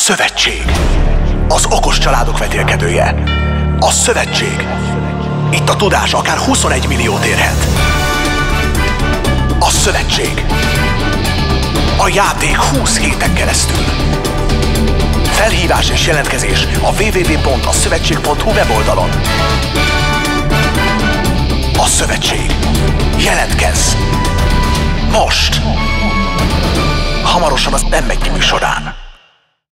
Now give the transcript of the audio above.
Szövetség. Az okos családok vetélkedője. A Szövetség. Itt a tudás akár 21 milliót érhet. A Szövetség. A játék 20 héten keresztül. Felhívás és jelentkezés a www.aszövetség.hu weboldalon. A Szövetség. Jelentkezz! Most! Hamarosan az M1 műsorán.